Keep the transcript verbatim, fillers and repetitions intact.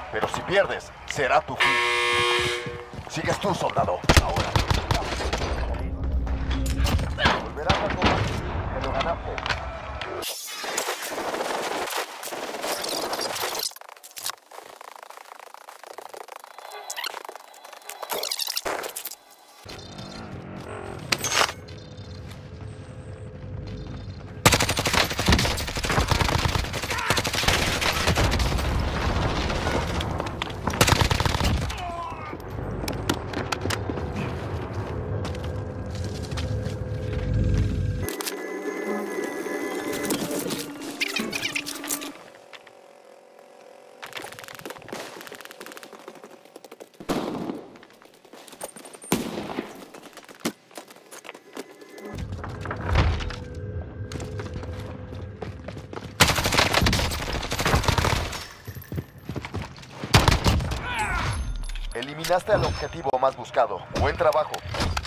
Pero si pierdes, será tu fin. Sigues tú, soldado. Ahora. Volverás a combatir. Te lo ganaste. Eliminaste al objetivo más buscado. Buen trabajo.